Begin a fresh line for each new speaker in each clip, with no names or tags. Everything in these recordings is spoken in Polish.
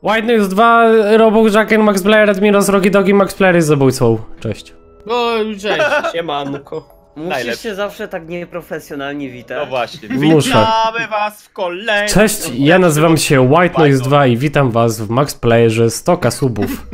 White Noise 2, Robok, Jacken, Max Player, Admiros, Rocky Dogi, Max Player jest zabójcą. Cześć.
O, cześć.
Siemanko.
Musisz się zawsze tak nieprofesjonalnie witać.
No właśnie.
Muszę.
Witamy was w kolejnym...
Cześć, ja nazywam się White Noise 2 i witam was w Max Playerze 100 subów.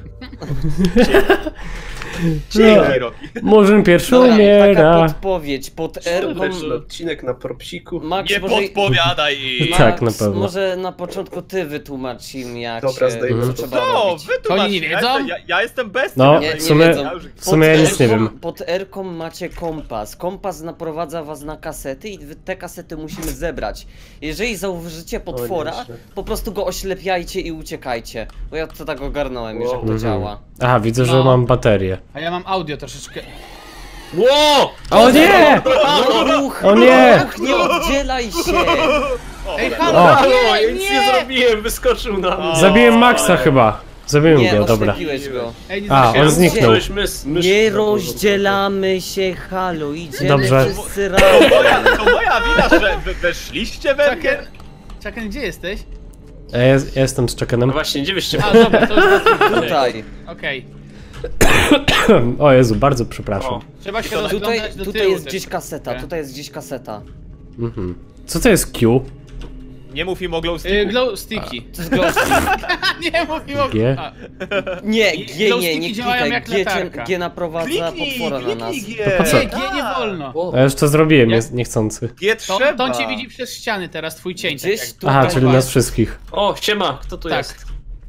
Dzięki, Rocky.
Murzyn pierwszy
Dobra, taka
umiera.
podpowiedź, pod R-ką...
Pierwszy odcinek na propsiku.
Max,
Nie
może...
podpowiadaj i...
Max,
Tak, na pewno.
może na początku ty wytłumacz im jak
Dobra,
się,
zdejmę.
co trzeba
No,
robić.
wytłumacz.
Oni nie wiedzą?
Ja jestem bestią.
No,
Nie,
w sumie,
wiedzą.
w sumie ja nic nie wiem.
Pod R-ką macie kompas. Kompas naprowadza was na kasety i wy te kasety musimy zebrać. Jeżeli zauważycie potwora,
nieźle.
po prostu go oślepiajcie i uciekajcie. Bo ja to tak ogarnąłem już, jak to działa.
Aha, widzę, że
No.
mam baterię.
A ja mam audio troszeczkę.
Ło!
O nie!
No ruch!
O nie!
Ruch, nie oddzielaj się!
Ej,
O.
halo,
Ja
nie,
nic nie
nie!
zrobiłem, wyskoczył na mnie.
Zabiłem Maxa chyba. Zabiłem
Nie,
go, dobra.
oślepiłeś go.
Ej, nie
A,
zasiadam.
on zniknął.
Nie rozdzielamy się, halo, idziemy
Dobrze.
wszyscy razem.
To moja wina, że weszliście we mnie.
Czekaj, gdzie jesteś?
Ja jestem z
No
Chuckenem.
właśnie, gdzie byście
A, dobra, to już
Tutaj.
okej.
O Jezu, bardzo przepraszam.
O.
Trzeba się
Tutaj,
rozglądać do
tutaj
tyłu
jest
też
gdzieś kaseta,
troszeczkę.
tutaj jest gdzieś kaseta.
Mhm. Co to jest Q?
Nie mów im o glow sticku.
Glow sticky.
To jest glowstick.
Nie mówił o...
G?
A,
Nie,
I
G
glowsticki
nie
działają
klikaj.
jak
G,
latarka.
G naprowadza potwora na nas.
G.
po co?
nie, G nie wolno.
O,
Ja już to zrobiłem,
Jak?
jest niechcący.
G
To,
trzeba.
to on cię widzi przez ściany teraz, twój cień.
Gdzieś
tak jak-
tu-
Aha,
Tutaj
czyli nas wszystkich.
o, siema, kto tu
Tak.
jest?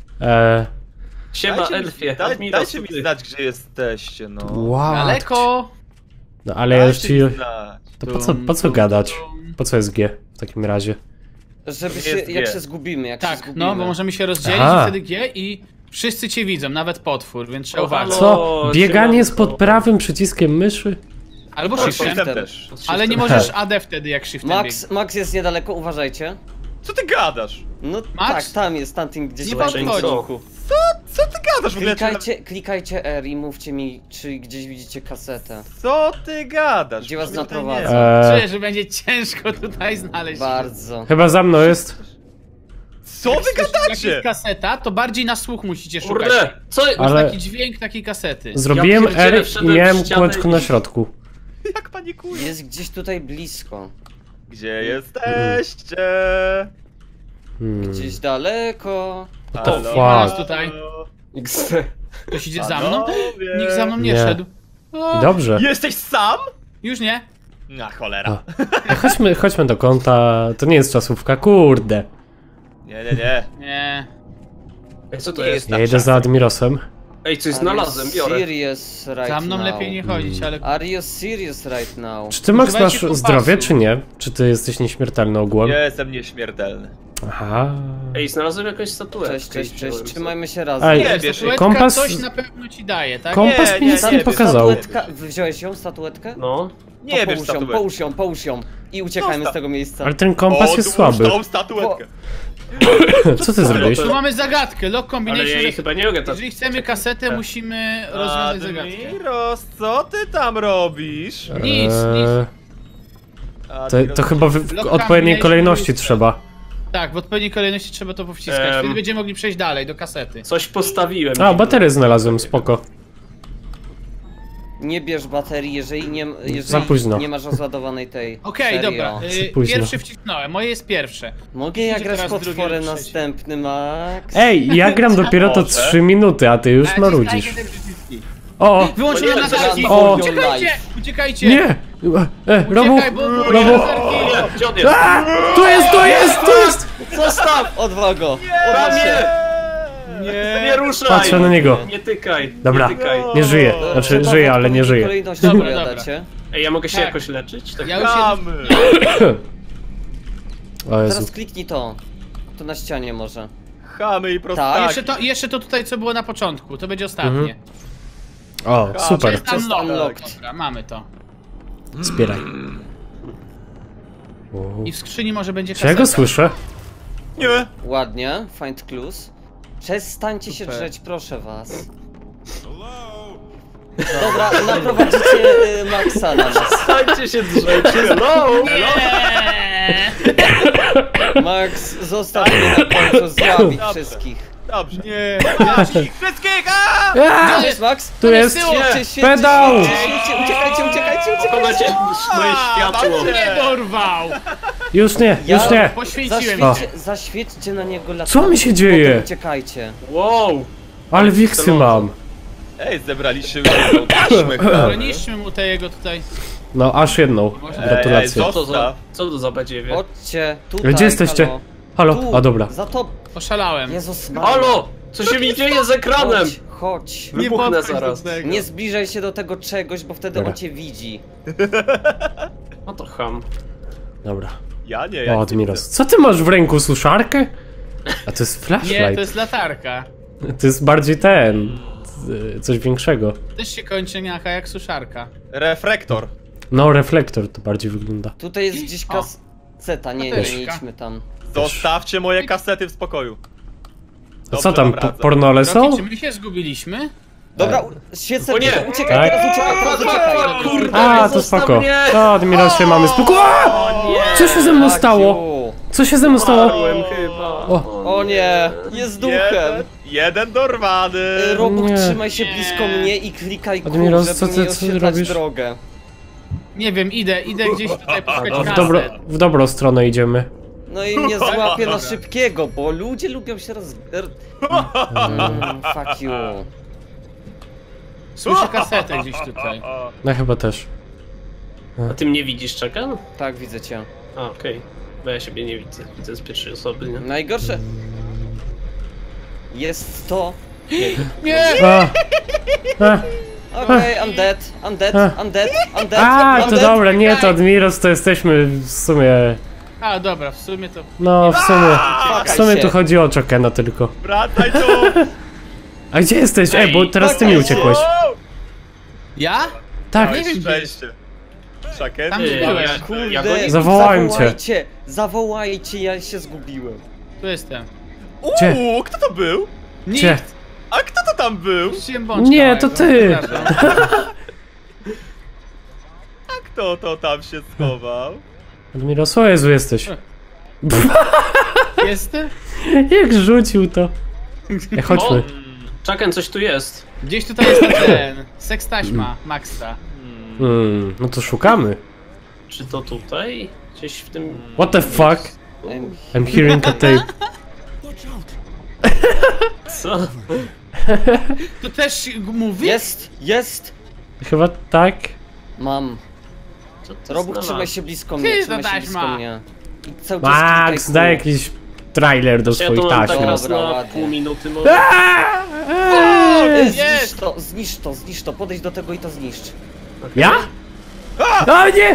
Siema,
Dajcie mi-
Elfie,
daj-
Admiros,
Dajcie mi
ty.
znać, gdzie jesteście, no.
Wow.
Daleko.
No ale ja już ci...
Dajcie mi znać.
To po co gadać? Po co jest G w takim razie?
Żeby
Jest
się,
G.
jak się zgubimy, jak się
Tak,
zgubimy.
no, bo możemy się rozdzielić
Aha.
i wtedy G i wszyscy cię widzą, nawet potwór, więc trzeba
O,
uważać.
halo.
Co? Bieganie z
siemanko.
pod prawym przyciskiem myszy?
Albo
Shiftem
shiftem.
też.
Ale nie możesz AD wtedy jak shiftem
Max jest niedaleko, uważajcie.
Co ty gadasz?
No
Max?
tak, tam jest, tamtym gdzieś
Nie
w
podchodzi.
łańcuchu.
Co ty gadasz w ogóle?
Klikajcie R i mówcie mi, czy gdzieś widzicie kasetę.
Co ty gadasz?
Gdzie was
Tutaj
naprowadzę?
nie.
Czuję, że będzie ciężko tutaj znaleźć.
Bardzo.
Chyba za mną jest.
Co wy
Jak
gadacie?
jest kaseta, to bardziej na słuch musicie szukać.
Kurde, co?
Masz
Ale-
taki dźwięk takiej kasety.
Zrobiłem
Ja pierdzielę,
R i
wszedłem w
miałem
ścianę
kółeczko na
i-
środku.
Jak panikuję?
Jest gdzieś tutaj blisko.
Gdzie jesteście?
Gdzieś daleko.
What the
Halo?
fuck?
Jest tutaj.
XD.
Ktoś idzie za mną?
Panowie.
Nikt za mną nie
Nie.
szedł. O,
I dobrze.
Jesteś sam?
już nie?
Na cholera.
Chodźmy do kąta. To nie jest czasówka, kurde.
Nie.
Nie.
Ej, co to
Nie
jest?
jest
Ja
tak
idę za Admirosem.
Ej, coś znalazłem, biorę.
Serious right
Za mną
now.
lepiej nie chodzić, ale...
Are you serious right now?
Czy ty, Max,
Używajcie
masz
kompasu.
zdrowie, czy nie? Czy ty jesteś nieśmiertelny ogółem?
Jestem nieśmiertelny.
Aha.
Ej, znalazłem jakąś statuetkę.
Cześć, trzymajmy się razem.
Ej,
Nie, wiesz,
Statuetka
kompas-
coś na pewno ci daje, tak?
Kompas mi
nie,
nic
nie,
nie
wiesz,
pokazał.
Statuetka, wziąłeś ją, statuetkę?
No.
Nie wiesz,
Połóż ją i uciekajmy
Zostaw.
z tego miejsca.
Ale ten kompas jest słaby.
tą statuetkę.
Co ty zrobiłeś?
Tu mamy zagadkę, lock
Ale ja
combination.
jej chyba nie mogę tak...
Jeżeli chcemy kasetę, musimy rozwiązać zagadkę.
Admiros, co ty tam robisz?
Nic.
To chyba w
Lock
odpowiedniej
combination
kolejności
lustro.
trzeba.
Tak, w odpowiedniej kolejności trzeba to powciskać. Wtedy będziemy mogli przejść dalej, do kasety.
Coś postawiłem.
A, baterię znalazłem, spoko.
Nie bierz baterii, jeżeli
Za późno.
nie masz rozładowanej tej.
Okej,
serio.
dobra.
późno.
Pierwszy wcisnąłem, moje jest pierwsze.
Mogę ja
Idzie
grać
teraz drugie
potworem
lub trzecie.
następny, Max?
Ej, ja gram dopiero to
Może?
3 minuty, a ty już marudzisz. O!
Wyłączyłem
O nie,
latarki!
o.
Uciekajcie! Uciekajcie!
Nie! Robu!
Uciekaj, bo
Robu!
latarki!
Gdzie on jest?
A! Tu jest!
Zostaw! Odwal go! Odwal się!
Nie ruszaj!
Patrzę na niego.
Nie tykaj.
Dobra.
Nie tykaj.
Nie żyje.
To
Znaczy,
trzeba
żyje,
w
ale nie
odpowiedniej
żyje.
kolejności
Dobra,
opowiadacie.
Ej, ja mogę się
Tak.
jakoś leczyć? Tak.
Ja już się...
Mamy.
O Jezu.
Teraz kliknij to. To na ścianie może.
Chamy i prostaki.
Jeszcze to tutaj, co było na początku. To będzie ostatnie.
O, super.
Jest unlocked.
unlocked.
Dobra, mamy to.
Zbieraj.
I w skrzyni może będzie
Czy ja go
kaseta.
słyszę?
Nie.
Ładnie, find clues. Przestańcie się drzeć, proszę was. Dobra, naprowadzicie Maxa na nas.
Stańcie się drzeć. Hello!
Nie!
Max, zostaw mnie na końcu, złabić
Dobrze.
wszystkich.
Dobrze.
Nie.
Wszystkich!
Gdzie jest Max?
Tu jest pedał!
Uciekajcie.
Pokonacie moje światło.
Nie dorwał!
Już nie, już nie.
Poświęciłem się.
Zaświećcie na niego latarką.
Co mi się dzieje?
Potem uciekajcie.
Wow.
Ale wiksy mam.
Ej, zebraliśmy taśmy chyba.
Niszczmy mu te jego tutaj.
No, aż jedną. Gratulacje.
Co to za badziewie?
Chodźcie, tutaj.
Gdzie jesteście?
Halo.
Halo? A dobra.
Za to.
Oszalałem.
Jezus Maria.
Halo! Co się mi dzieje z ekranem?
Chodź.
Wybuchnę
podchodź
zaraz.
do tego.
Nie zbliżaj się do tego czegoś, bo wtedy
Dobra.
on cię widzi.
No to ham.
Dobra.
Ja nie, ja
O,
nie
Admiros. Co ty masz w ręku? Suszarkę? A to jest flashlight.
Nie, to jest latarka.
To jest bardziej ten... coś większego.
Też się kończy niaka jak suszarka.
Reflektor.
No, reflektor to bardziej wygląda.
Tutaj jest gdzieś kaseta, nie
Bateryjka.
idźmy tam.
Zostawcie moje kasety w spokoju.
A co tam,
wracam.
pornole są?
Roki, czy my się zgubiliśmy?
Dobra, świecę,
O nie!
uciekaj,
Tak?
teraz uciekaj.
Kurde,
A, to
zostaw
spoko.
mnie!
O, Admiros się mamy spoko. Co się ze mną stało?
Maciu.
Co się ze mną stało?
Umarłem chyba.
O nie, jest duchem.
Jeden dorwany.
Robuch,
Nie.
trzymaj się blisko mnie i klikaj kół,
Admiros,
żeby
co
mi
ty
oświetlać
robisz?
drogę.
Nie wiem, idę gdzieś tutaj poszukać kaset.
W dobrą stronę idziemy.
No i mnie złapie na szybkiego, bo ludzie lubią się fuck you.
Słyszę kasetę gdzieś tutaj.
No chyba też.
A ty mnie widzisz, Czakan?
Tak, widzę cię.
A, okej. Bo ja siebie nie widzę. Widzę z pierwszej osoby, nie?
Najgorsze jest to...
Nie!
A,
Okej, I'm dead, I'm dead, I'm dead, I'm dead,
a
I'm
to
dead.
dobra, nie, to Admiros to jesteśmy w sumie...
A dobra, w sumie to...
No, w
Fuckaj
sumie
się.
tu chodzi o Chokena tylko.
Wracaj tu.
A gdzie jesteś? Ej, bo teraz ty mi uciekłeś.
Ja?
Tak,
Nie wiem,
Szczęście. Szaken?
Tam
Ty,
gdzie byłem.
ja go
Kurde,
nie...
Zawołałem cię.
Zawołajcie, ja się zgubiłem.
Tu jestem.
Gdzie?
Kto to był?
Gdzie?
Nikt!
A kto to tam był?
Puściłem bączka
Nie, to
małego.
ty.
Przepraszam.
A kto to tam się schował?
Admiros, o Jezu jesteś.
Jestem?
Jak rzucił to. Ej, chodźmy.
Czakan, coś tu jest.
Gdzieś tutaj jest ten seks taśma Maxa.
No to szukamy.
Czy to tutaj? Gdzieś w tym...
What the fuck?
Em,
I'm hearing a tape.
Co?
To też mówi?
Jest!
Chyba tak.
Mam.
Co to
Robuch,
znalazł?
trzymaj się blisko
Ty,
mnie,
to
trzymaj się
taśma.
blisko mnie. I cały czas
Max,
klikaj
daj
kół.
jakiś trailer do
Ja
swoich
to mam tak
taśm.
raz
Dobra,
na
ładnie.
pół minuty może.
Jest!
Zniszcz to, podejdź do tego i to zniszcz.
Ja? O nie!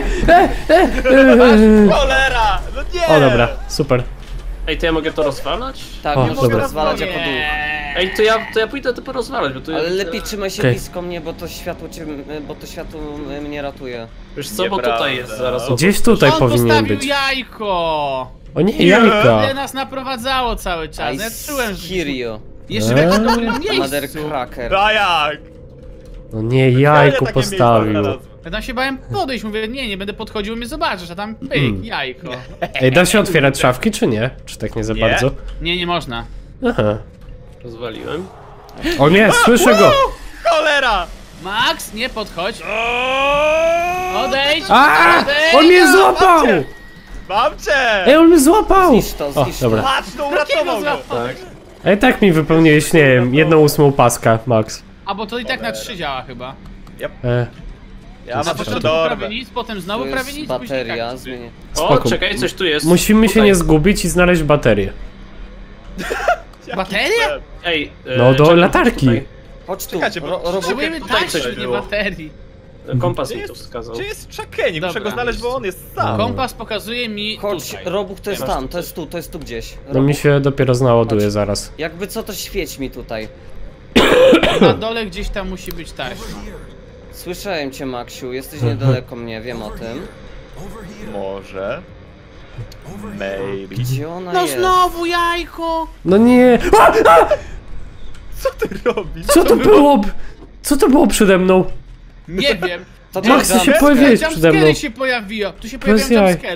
Cholera! No nie!
O dobra, super.
Ej, to ja mogę to rozwalać?
Tak,
O,
nie mogę
dobra.
rozwalać jako duch.
Ej, to ja pójdę to porozwalać, bo tu
Ale
ja widzę-
lepiej trzymaj się
Okej.
blisko mnie, bo to światło mnie ratuje.
Wiesz co, bo
Nieprawda.
tutaj jest zaraz.
Gdzieś tutaj
On
powinien
postawił
być.
jajko!
O nie, jajka.
Ile nas naprowadzało cały czas.
I
Ja czułem, że...
hear you,
Jeszcze w jakimś dobrym
mother
miejscu.
cracker.
A jak?
No nie,
Ja
jajko
takie miejsca
postawił.
znalazłem.
Ja tam się bałem podejść, mówię, nie będę podchodził, mnie zobaczysz, a tam pyk, jajko.
Ej, da się otwierać szafki, czy nie? Czy tak nie za
Nie.
bardzo?
Nie można.
Aha.
Rozwaliłem.
O nie, słyszę go!
Cholera!
Max, nie podchodź. Odejdź!
A!
Odejdź!
On mnie złapał!
Mam cię!
Ej, on mnie złapał!
Zniszcz to,
O,
zniszcz
dobra.
Patrz, to uratował go!
Tak.
Ej, tak mi wypełniłeś, nie wiem, 1/8 paska, Max.
A bo to i tak na 3 działa chyba.
Ja mam
Na
jeszcze
początku
dorwę.
prawie nic, potem
To
znowu prawie
jest
nic, później
bateria,
tak.
zmienię.
O,
Spoko.
czekaj, coś tu jest.
Musimy się
Tutaj.
nie zgubić i znaleźć baterię.
Bateria?
Ej,
No, do
czekaj,
latarki.
tutaj.
Chodź tu,
Czekajcie, bo-
Robuch,
Potrzebujemy
Tutaj coś
taśmy, nie
było.
baterii.
Kompas
Gdzie
mi tu
jest,
wskazał.
gdzie jest Czakeni? Muszę
Dobra.
go znaleźć, bo on jest sam.
Kompas pokazuje mi
chodź,
tutaj.
Robuch, to jest
Masz
tam,
tu
to jest tu gdzieś.
No mi
Robuch,
się dopiero naładuje
Chodź.
zaraz.
jakby co, to świeć mi tutaj.
Na dole gdzieś tam musi być taśma.
Słyszałem cię, Maksiu, jesteś niedaleko mnie, wiem o tym.
Może. Maybe.
Gdzie ona
No
jest?
znowu jajko!
No nie! A!
Co ty robisz?
Co to było? Co to było przede mną?
Nie wiem.
To
Max, ty się
jumpscare.
pojawiłeś przede mną.
Jumpscary się pojawiło. Tu się
Bez
pojawiają
jaj.
jumpscary.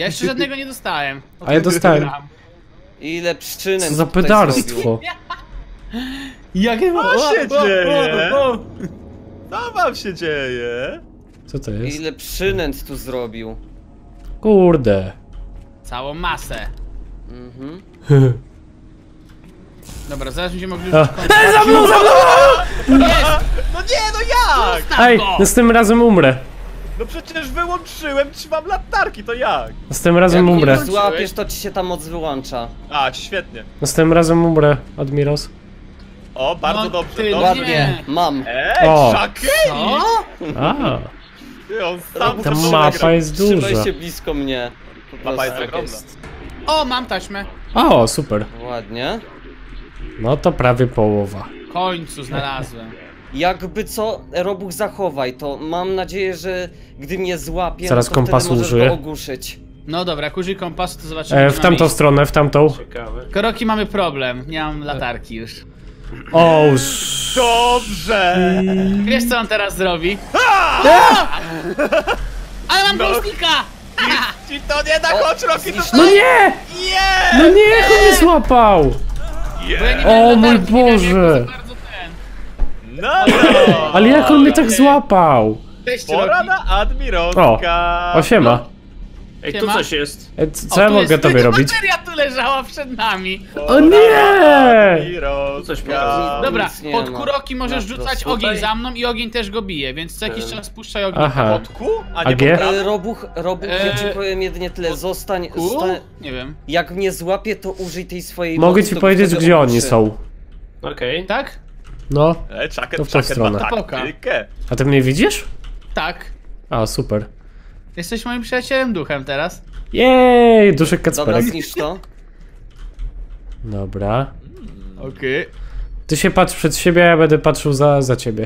Ja jeszcze żadnego nie dostałem.
A ja dostałem.
Ile przyczynę
Co za pedalstwo.
Jakie
Co się dzieje? Co wam się dzieje?
Co to jest?
Ile przynęt tu zrobił.
Kurde.
Całą masę.
Mhm.
Dobra, zaraz będziemy mogli
A.
już
Za mną!
Jest!
No nie, no jak?
Ej,
go!
następnym razem umrę.
No przecież wyłączyłem, trzymam latarki, to jak?
Następnym razem
Jak
umrę.
nie złapiesz, to ci się ta moc wyłącza.
A, świetnie.
Następnym razem umrę, Admiros.
O, bardzo
No
dobrze,
ty,
dobrze.
Ładnie, mam.
Ej,
O.
Shakeni!
Co?
A,
Ty, on sam
ta
to
mapa
nagrał.
jest duża.
Trzymaj się blisko mnie. Po
Mapa jest
prostu.
ogromna.
O, mam taśmę.
O, super.
Ładnie.
No to prawie połowa.
W końcu znalazłem.
Jakby co, Robuch zachowaj to. Mam nadzieję, że gdy mnie złapie,
Zaraz
no to
kompasu
wtedy możesz
użyję.
go ogłuszyć.
No dobra, jak użyj kompasu, to zobaczymy.
W tamtą stronę, w tamtą.
Ciekawe.
Kroki mamy problem. Nie mam latarki już.
O,
Dobrze!
Wiesz co on teraz zrobi? Ale mam głośnika!
Ci to nie da, chodź Rocky
zniszcz-
tutaj!
no nie!
Nie!
No nie, jak on mnie złapał!
Bo ja nie
Nie!
miałem
O mój
latarki, nie wiem, jak
Boże.
to za bardzo ten.
No,
Ale jak on mnie tak złapał?
Cześć,
Pora
Rocky.
na Admirowska!
O, siema.
Ej, tu
Siema.
coś jest.
Co ja
tu
mogę
jest
tobie
tylko
robić?
bateria tu leżała przed nami.
O nie!
Tu coś pokazuje.
Dobra,
Nic nie
pod
ma.
kuroki możesz
Na
rzucać
prosto.
ogień za mną i ogień też go bije, więc co jakiś czas puszczaj ogień.
Aha.
Podku? A nie
A G?
pod prawo?
Robuch, ja ci powiem jedynie tyle. Zostań.
Nie wiem.
Jak mnie złapie, to użyj tej swojej
Mogę
mocy,
ci
to
powiedzieć,
wtedy
gdzie oni
ogłuszy.
są.
Okej.
Tak?
No,
Czaket,
To w tą
czaket
stronę.
ma
Poka.
taktykę.
a ty mnie widzisz?
Tak.
A, super.
Jesteś moim przyjacielem duchem teraz.
Jej, duszek
Dobra,
Kacperek.
zniszcz to.
Dobra.
Okej.
Ty się patrz przed siebie, a ja będę patrzył za ciebie.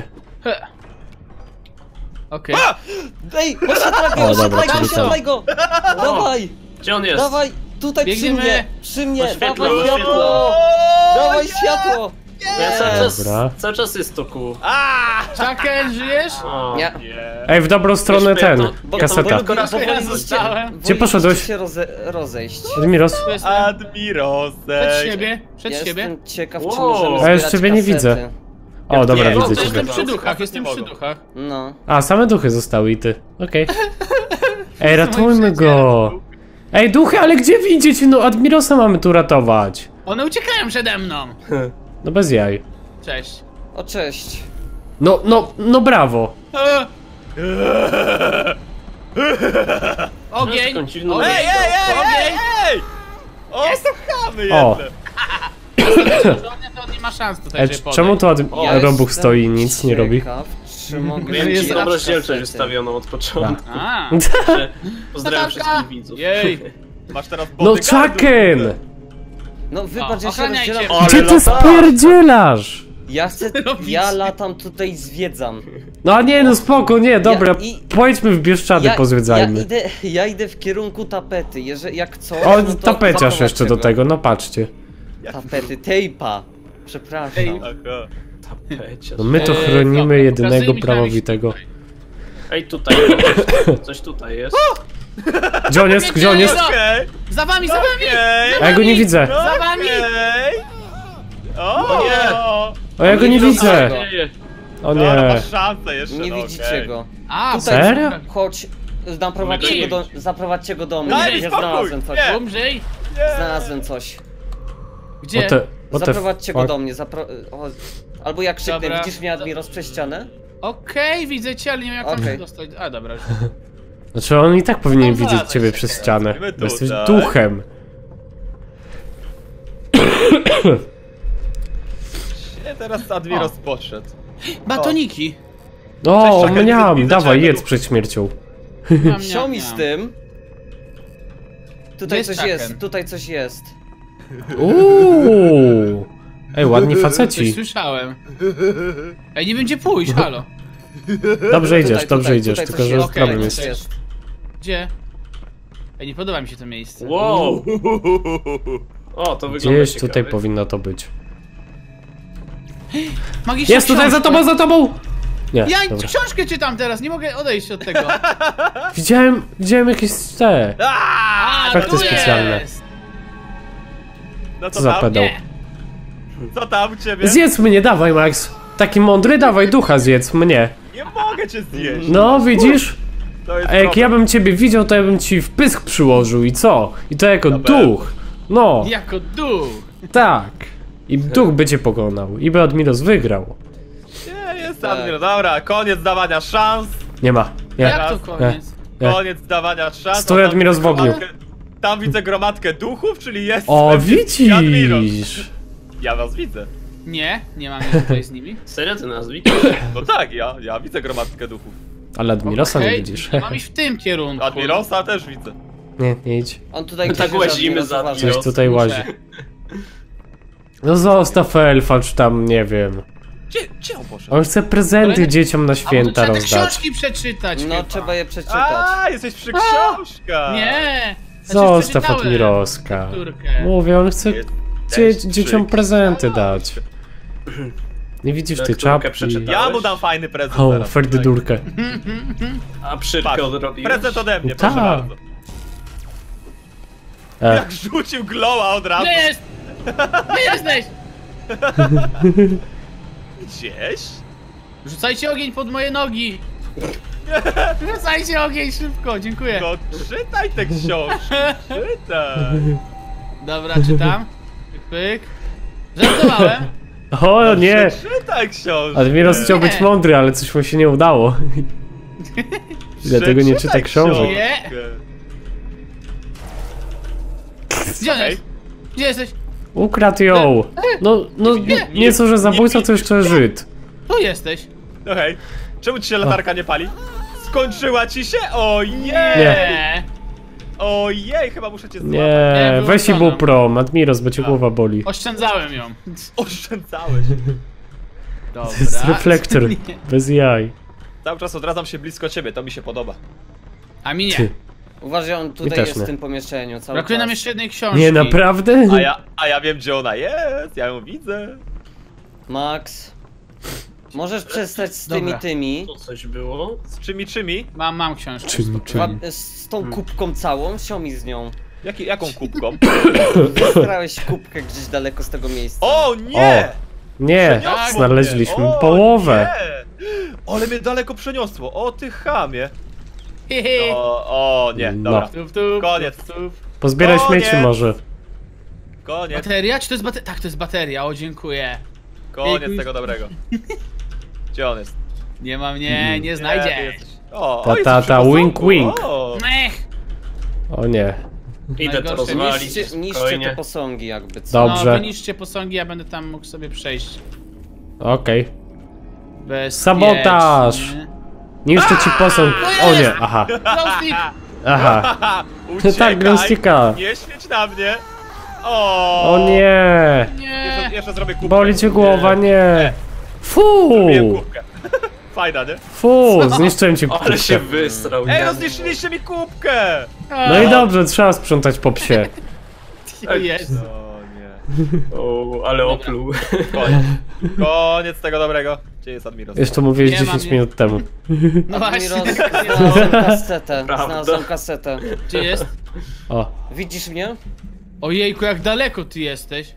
Okej.
Ej, oświetlaj go,
O, dobra,
oświetlaj go,
czyli
oświetlaj go! Dawaj,
Gdzie on jest?
dawaj, tutaj
Biegniemy.
przy mnie,
Oświetlaj,
dawaj
oświetlaj.
światło! Dawaj światło!
No ja
Dobra.
cały czas jest to kół.
Chucken, żyjesz?
O.
Nie.
Nie.
Ej, w dobrą stronę
Wiesz,
ten.
to-
Bo
Kaseta.
Tylko ja zostałem.
Gdzie poszedłeś?
się rozejść.
Admiros?
Tu jestem.
Admirowsek.
Przed siebie, przed siebie.
Jestem ciekaw, czy
Wow.
możemy
A ja
zbierać
już ciebie nie
kasety.
widzę. O, dobra,
Nie,
widzę
O, to
ciebie.
jestem przy
Nie
duchach,
mogą.
jestem przy duchach.
No.
A, same duchy zostały i ty. Okej. Ej, ratujmy go. Ej, duchy, ale gdzie widzieć? No, Admirosa mamy tu ratować.
One uciekają przede mną.
No bez jaj.
Cześć.
O, cześć.
No brawo.
Ogień!
Taką dziwną-
Ogień!
Ej, ej, ej, ej,
Ogień!
ej! O, to chamy
O.
jedne.
To on nie ma szans tutaj,
Ej,
żeby podejść.
czemu tu
Ja
Robuch
jestem
stoi i nic nie robi?
ciekaw, Czy mogę
Miałem
jest
ci
zawsze
rozdzielczość
kasety.
wystawioną od początku.
A,
Także Pozdrawiam
Latarka.
wszystkich widzów.
jej.
Masz teraz
No
bodyguardów,
Chucken!
kurde.
No wybacz, ja się
ochraniajcie.
rozdzielam.
Ale
Gdzie ty
latasz.
spierdzielasz?
Ja chcę,
robicie?
ja latam tutaj, zwiedzam.
No nie, no spoko, nie, dobra.
i-
Pojedźmy w Bieszczady, pozwiedzajmy.
Ja idę w kierunku tapety, jeżeli jak coś,
O,
no to
tapeciarz
zaprowadźcie
jeszcze do
go.
tego, no patrzcie.
Tapety, tejpa. Przepraszam.
Ej.
Aha.
Tapeciarz.
No my to
dobra,
chronimy jedynego
pokazuj mi
prawowitego.
Ej, tutaj. Coś tutaj jest.
Gdzie on jest? Gdzie on jest?
Okej,
Za wami, za wami!
okej.
A ja go nie widzę.
Za wami!
Okej. O
nie.
O, ja go nie widzę.
Dzieje.
O
Dobra,
nie.
masz szansę jeszcze,
Nie
no,
widzicie
okej.
go.
A,
Tutaj,
Serio?
chodź,
Gdzie?
zaprowadźcie go do mnie.
Daj mi
Ja
spokój,
znalazłem coś.
nie.
umrzyj!
Znalazłem coś.
Gdzie?
What the
Zaprowadźcie go
fuck?
do mnie. Albo jak krzyknę,
Dobra.
widzisz mnie, Admiros, przez ścianę?
Okej, widzę cię, ale nie wiem jak tam
Okej.
się dostać. A, dobra. już.
Znaczy on i tak powinien
No,
widzieć
znalazłeś
ciebie
się
przez
teraz.
ścianę.
Idziemy
Bo jesteś
tutaj.
duchem.
Nie, teraz Admiros poszedł.
Batoniki.
O,
Cześć, czekaj,
mniam,
widzę
dawaj,
czego.
jedz przed śmiercią.
Miam,
Wsio mi
miam,
z
miam.
tym. Tutaj
jest
coś
Chucken?
jest, tutaj coś jest.
Uuu. Ej, ładni
Coś
faceci.
słyszałem. Ej, nie będzie pójść, halo.
Dobrze idziesz,
Tutaj,
dobrze
tutaj,
idziesz,
tutaj
tylko
coś
że
jest,
problem
okej,
jest.
coś jest.
Gdzie? Ej, nie podoba mi się to miejsce.
Wow. O, to wygląda
Gdzieś
ciekawie.
tutaj powinno to być.
Magiczna
Jest tutaj za
książka.
tobą, za tobą! Nie,
Ja
dobra.
książkę czytam teraz, nie mogę odejść od tego.
Widziałem jakieś te...
A,
Efekty
tu
specjalne.
jest.
No
Co za pedał.
Nie.
Co tam u ciebie?
Zjedz mnie, dawaj Max. Taki mądry, dawaj ducha zjedz mnie.
Nie mogę cię zjeść.
No, widzisz?
To jest
A jak ja
problem.
bym ciebie widział, to ja bym ci w pysk przyłożył i co? I to jako
Dobra.
duch. No,
Jako duch.
tak. I duch by cię pokonał. I by Admiros wygrał.
Nie, jest Admiros. Dobra, koniec dawania szans.
Nie ma. Nie.
Jak to koniec?
Nie.
Koniec dawania szans.
Stoi
Tam
Admiros
widzę
w ogniu.
Tam widzę gromadkę duchów, czyli jest...
O,
pewnie Admiros.
widzisz.
Ja was widzę.
Nie mam nic tutaj z nimi.
Serio ty nas widzisz?
No tak, ja widzę gromadkę duchów.
Ale Admirosa nie
Okej,
widzisz.
Mam iść w tym kierunku.
Admirosa też widzę.
Nie idź.
On tutaj
Tak
krzyży
łazimy za
uważaj.
Coś tutaj
Muszę.
łazi. No zostaw elfa, czy tam, nie wiem.
Gdzie on poszedł?
On chce prezenty dzieciom na
A bo tu
święta
trzeba te
rozdać.
książki przeczytać
No,
chyba.
trzeba je przeczytać.
A, jesteś przy książkach.
Nie!
Zostaw
przeczytałem
Admiroska.
lekturkę.
Mówię, on chce
Jesteś
dzieciom
przy
prezenty
książkach.
dać. Nie widzisz tej
Lekturkę
czapki?
przeczytałem.
Ja mu dam fajny prezent
O,
teraz.
ferdydurkę.
A przyrkę
Patrz,
odrobiłeś?
prezent ode mnie,
Tak.
proszę bardzo.
E,
Jak rzucił glowa od razu.
Gdzie jest? Gdzie jesteś?
Gdzieś?
Rzucajcie ogień pod moje nogi! Rzucajcie ogień szybko, dziękuję.
No czytaj te książki, czytaj.
Dobra, czytam. Pyk, pyk. Żartowałem.
O nie!
Czytaj książki.
Admiros chciał być mądry, ale coś mu się nie udało. Dlatego nie czyta książek.
Nie. Gdzie on
Okej.
jest? Gdzie jesteś?
Ukradł ją! No, nie co, że zabójca, to jeszcze Żyd.
Tu jesteś.
No hej, czemu ci się latarka nie pali? Skończyła ci się? Ojej!
Nie.
Ojej, chyba muszę cię złapać.
Nie, weź i
wyłączona.
był prom, Admiros, bo cię głowa boli.
Oszczędzałem ją.
Oszczędzałeś.
Dobra.
To jest reflektor,
Nie.
bez jaj.
Cały czas odradzam się blisko ciebie, to mi się podoba.
A mi
Ty.
nie.
Uważaj, on tutaj
też
jest
nie.
w tym pomieszczeniu cały
Brakuje nam
czas.
jeszcze jednej książki.
Nie, naprawdę?
A ja wiem, gdzie ona jest, ja ją widzę.
Max, możesz przestać z
Dobra.
tymi.
To coś było?
Z czymi?
Mam książkę.
Czym?
Z tą kubką całą, siomi z nią.
Jaką kubką?
Wystrałeś kubkę gdzieś daleko z tego miejsca.
O nie!
Nie,
Przeniosło
znaleźliśmy
mnie. O,
połowę.
Nie. Ale mnie daleko przeniosło, o ty chamie.
Hehe.
O nie, dobra.
No.
Tup, tup,
Koniec.
tup, tup.
Pozbieraj
Koniec.
śmieci może.
Koniec,
Bateria? Czy to jest bateria? Tak, to jest bateria, o dziękuję.
koniec tego dobrego. Gdzie on jest?
Nie ma mnie, nie
Nie,
znajdzie.
ty jesteś- O,
Ta,
o, jesteś
ta,
przy
ta,
posągu.
wink, wink.
O.
Ech.
O nie.
Idę to
Najgorsze.
rozwalić,
Niszcie te
spokojnie.
posągi jakby co.
No,
Dobrze.
wyniszczcie posągi, ja będę tam mógł sobie przejść.
Okej.
Bezpiecznie.
Sabotaż. Niszczę ci posąg. O nie, aha.
Glowstick!
Aha.
Uciekaj.
Tak, glowsticka.
Nie śmieć na mnie. O,
O nie.
Nie.
Jeszcze zrobię kubkę.
Boli cię głowa, nie. Fu.
Zrobiłem kubkę. Fajna, nie?
Fu, zniszczyłem ci
Ale się
kubkę.
wystrał.
Ej,
nie?
rozniszczyliście mi kubkę!
No i dobrze, trzeba sprzątać po psie.
Jest.
O nie.
O, ale opluł.
Koniec. Koniec tego dobrego. Gdzie jest Admiros?
Jeszcze mówiłeś
Nie mam,
10
nie.
minut temu.
No właśnie.
Znalazłem kasetę.
Prawda.
Znalazłem kasetę.
Gdzie jest?
O,
Widzisz mnie?
Ojejku, jak daleko ty jesteś.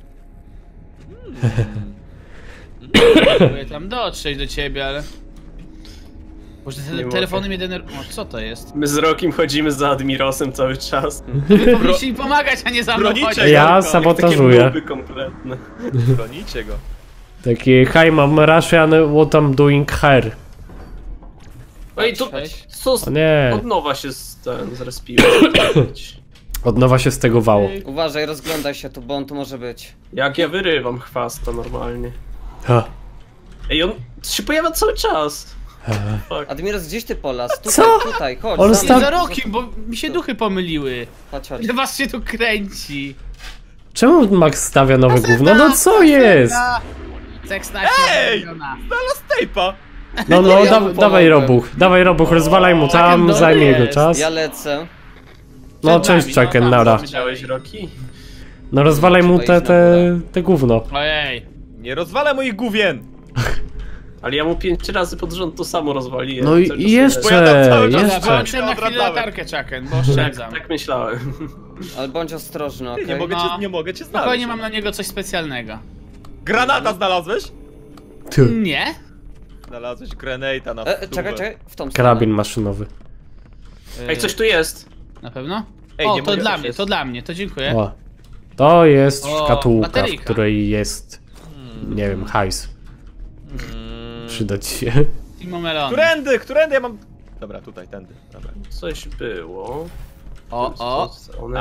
Próbuję tam dotrzeć do ciebie, ale... Boże, te
Nie
telefony
mogę.
mnie denerwują. O, co to jest?
My z Rokim chodzimy za Admirosem cały czas.
Wy powinniście mi pomagać, a nie za mną
Bronicie
chodzić.
go.
ja
Takie
sabotażuję.
nuby kompletne.
Bronicie go.
Taki, hi mam Russian, what I'm doing here.
No i to
Cześć.
co?
O nie,
Od nowa się zrespiło.
od nowa się stegowało.
Uważaj, rozglądaj się tu, bo on tu może być.
Jak ja wyrywam chwasta normalnie.
Ha.
Ej, on się pojawia cały czas. Fuck.
Admiros, gdzieś ty polas? Tutaj,
Co?
tutaj, chodź.
On
za
sta-
Nie
mną.
za rokiem, bo mi się duchy pomyliły.
Chodź, chodź.
Ile was się tu kręci?
Czemu Max stawia nowe gówno? No co jest?
Seks na
Ej!
się.
Znalazł tejpa!
No,
Ja mu
dawaj
pomogłem.
dawaj robuch, rozwalaj mu tam,
dobry
zajmie jego
jest.
czas.
Ja lecę.
No
Przed
cześć
nami,
Chucken,
tam,
nara.
Widziałeś Roki?
No rozwalaj mu
Trzeba iść na
te gówno.
Ojej.
Nie rozwalę moich główien!
Ale ja mu 5 razy pod rząd to samo rozwaliłem.
No
cały
i
czas
jeszcze,
Bo ja tam cały czas
jeszcze.
Włączyłem na chwilę
Odradzałem.
latarkę, Chucken, bo oszczędzam.
Tak myślałem.
Ale bądź ostrożny,
Ty,
okej?
No.
nie mogę cię znaleźć.
Spokojnie mam na niego coś specjalnego.
Granata znalazłeś?
Ty,
Nie?
Znalazłeś grenade'a na
Czekaj, w tą stronę.
karabin maszynowy.
Ej, coś tu jest.
Na pewno?
Ej,
O,
nie
to
mogę,
dla
coś
mnie,
jest.
to dla mnie, to dziękuję.
O. To jest
O,
szkatułka, w
bateryjka.
której jest, nie wiem, hajs. Przydać się.
Timo Melon.
Którędy ja mam... Dobra, tutaj, tędy. Dobra.
Coś było.
O,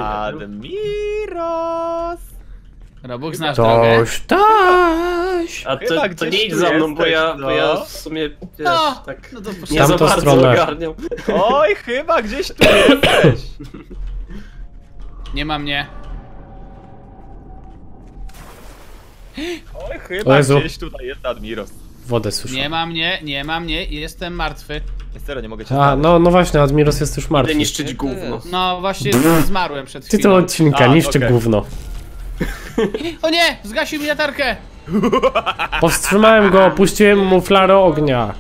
Admiros!
Robux znasz drogę.
Toś, taś.
A
Chyba
to
gdzieś
nie idź
tu
za mną, bo
jesteś,
ja,
no.
bo ja w sumie, wiesz,
No,
tak
no to
nie
poszedłem.
za
Tamtą
bardzo
stronę.
ogarniam.
Oj, chyba gdzieś tu jesteś.
Nie ma mnie.
Oj,
O
chyba
Jezu.
gdzieś tutaj jest Admiros.
Wodę słyszę.
Nie ma mnie, jestem martwy.
Serio, nie mogę cię
A,
znaleźć.
no właśnie, Admiros jest już
Idę
martwy.
niszczyć gówno.
No właśnie zmarłem przed
Tytuł
chwilą.
odcinka,
A,
niszczy
okej.
gówno.
O nie! Zgasił mi latarkę!
Powstrzymałem go, puściłem mu flarę ognia.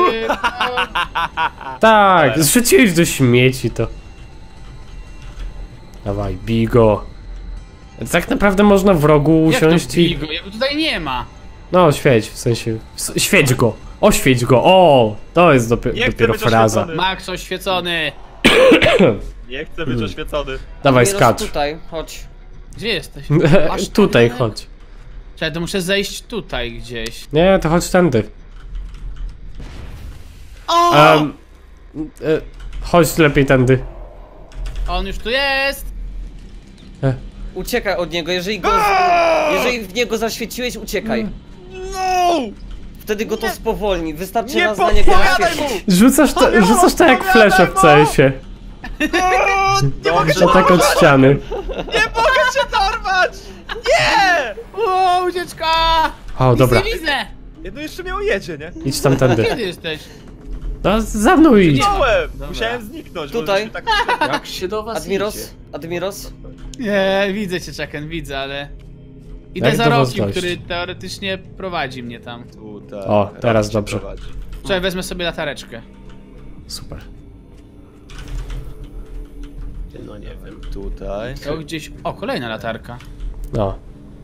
Tak, zrzuciłeś do śmieci to. Dawaj, bij go. Tak naprawdę można w rogu
Jak to
usiąść i...
bigo? Jego tutaj nie ma.
No, świeć, w sensie... Świeć go! Oświeć go! O! To jest
Nie chcę
dopiero
być
fraza.
oświecony.
Max oświecony.
Nie chcę być oświecony.
Dawaj,
Admiros,
skacz.
tutaj, chodź.
Gdzie jesteś? Aż
Tutaj
tak?
chodź.
Czekaj, to muszę zejść tutaj gdzieś.
Nie, to chodź tędy.
O!
Chodź lepiej tędy.
On już tu jest!
Uciekaj od niego, jeżeli w niego zaświeciłeś, uciekaj.
No!
Wtedy go to spowolni, wystarczy
Nie
raz na niego
podpowiadaj mu!
zaświecić.
Rzucasz to jak flesze w CS-ie.
Nie mogę cię
To tak od ściany.
Nie mogę cię dorwać! Nie!
O, ucieczka!
O, dobra.
Nic nie widzę!
Jedno jeszcze mnie ujedzie, nie?
Idź tamtędy.
Kiedy jesteś?
No, za mną idź.
Zniknąłem!
Dobra.
Musiałem zniknąć. bo
Tutaj.
żeśmy Tak...
Jak się do was idzie?
Admiros,
Nie, widzę cię, Chucken, widzę, ale... Idę
Jak
za
do was
Rokim,
dojść?
który teoretycznie prowadzi mnie tam.
Tutaj.
O, teraz
Rocky cię
dobrze.
prowadzi.
Czekaj, wezmę sobie latareczkę.
Super.
No nie wiem.
Tutaj.
To gdzieś... O, kolejna latarka.
No.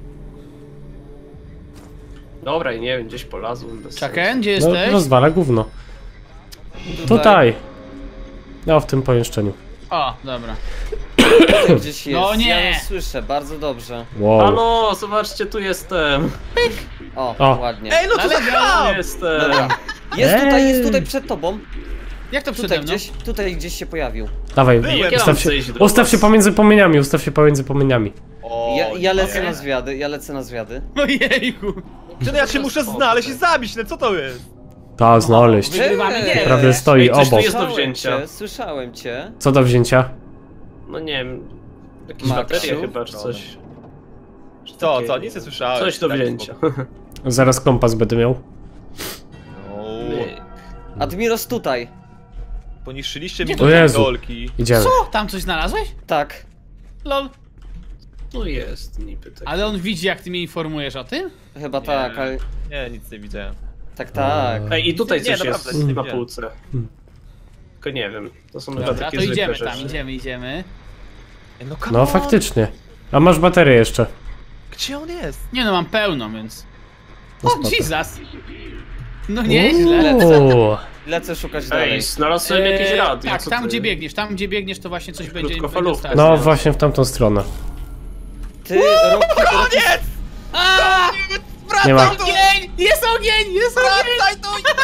Dobra, i nie wiem, gdzieś polazłem bez
Chucken, gdzie
No,
jesteś?
rozwala gówno. Tutaj. No, w tym pomieszczeniu.
O, dobra.
tutaj gdzieś jest.
No nie!
Ja ją słyszę, bardzo dobrze.
Wow.
Halo, zobaczcie, tu jestem.
O,
O.
ładnie.
Ej, no to za
Ale
ham!
Jestem.
Dobra. Jest tutaj przed tobą.
Jak to przede
Tutaj
mną?
gdzieś, tutaj gdzieś się pojawił.
Dawaj,
Byłem.
Jak ja
ustaw
mam
się,
zejść do
ustaw
was?
się pomiędzy płomieniami, ustaw się pomiędzy płomieniami.
O,
Ja lecę
okej.
na zwiady, ja lecę na zwiady.
Ojejku!
Czy ja cię muszę znaleźć i zabić, no co to jest?
Ta, znaleźć.
Wygrywamy
Ej,
gierę.
Prawie stoi
Ej, coś tu
obok.
jest do wzięcia.
Słyszałem cię.
Co do wzięcia?
No nie wiem. Jakieś
Maksiu?
baterie chyba, czy coś.
Co,
Takie-
co? Nic nie słyszałem.
Coś do
Tak,
wzięcia.
Zaraz kompas będę miał.
O,
Admiros tutaj.
poniszczyliście
Gdzie
mi
to
jest?
dolki.
Idziemy.
Co? Tam coś znalazłeś?
Tak.
Lol.
No jest niby tak.
Ale on widzi, jak ty mnie informujesz o tym?
Chyba tak, ale...
Nie, nic nie widziałem.
Tak.
Ej, i tutaj
Nie,
coś
naprawdę,
jest
nie
na
wiem.
półce. Tylko nie wiem. To są chyba
Dobra,
takie
to idziemy
zwykłe
tam,
rzeczy.
idziemy.
Ej, no come
No
on.
faktycznie. A masz baterię jeszcze.
Gdzie on jest?
Nie no, mam pełno, więc...
No
O,
spoko.
Jesus! No nieźle.
Uuu.
Lecę szukać dalej.
Ej, znalazłem jakieś radio.
Tak,
co
tam
ty?
tam gdzie biegniesz, to właśnie coś będzie
Krótkofalówka.
stać.
No właśnie w tamtą stronę.
Ty, Rocky,
A!
Nie ma.
Ogień! Jest ogień! Jest ogień!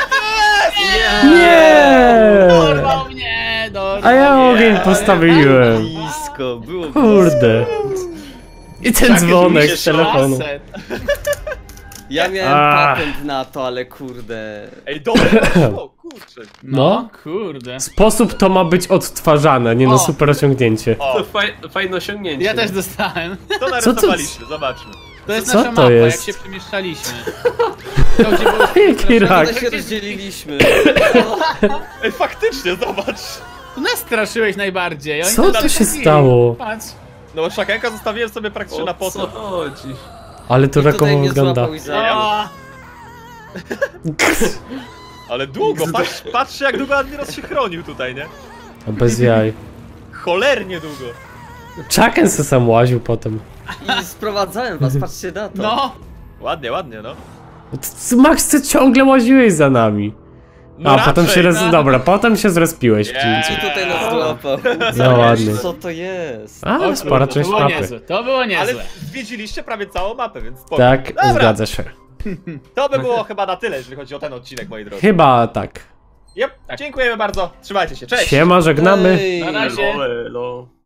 Nie!
Dorwał mnie! Dorwał
A ja
mnie.
ogień postawiłem.
blisko, było
Kurde. I ten
Tak,
dzwonek
mi się
z telefonu.
Aset.
Ja miałem
A.
patent na to, ale kurde.
Ej, dobra, o kurczę.
No.
Kurde.
Sposób to ma być odtwarzane, nie no
O.
super osiągnięcie.
O,
To fajne osiągnięcie.
Ja też dostałem.
to narysowaliśmy, zobaczmy.
To jest
Co
nasza
to
mapa,
jest?
jak się przemieszczaliśmy. To, gdzie było
Jaki rak.
Ale się rozdzieliliśmy.
Ej, faktycznie, zobacz.
Tu nas straszyłeś najbardziej. Oni
Co
tam
tu
tak
się
mówili.
stało?
Patrz.
No bo szakenka zostawiłem sobie praktycznie na
O co
potem.
chodzi?
Ale to
I tutaj
rakowo
mnie
wygląda.
złapał i zabił.
O,
Ale długo, patrzcie jak długo Admiros się chronił tutaj, nie?
A bez jaj.
Cholernie długo.
Chucken se sam łaził potem.
I sprowadzałem was, patrzcie na to.
No!
Ładnie, ładnie, no.
Max, ty ciągle łaziłeś za nami.
No
A, potem się
raczej,
Dobra, potem się zrespiłeś w
Nie.
Clincie.
I tutaj nas złapał.
No ładnie.
Co to jest?
Ale spora
to
część
było
mapy.
niezłe, to było
Ale
niezłe.
zwiedziliście prawie całą mapę, więc spoko.
Tak,
Dobra,
zgadza się.
to by było chyba na tyle, jeżeli chodzi o ten odcinek, moi drodzy.
Chyba tak.
Yep, dziękujemy bardzo, trzymajcie się, cześć!
Siema, żegnamy.
Ej.
Na razie.
No.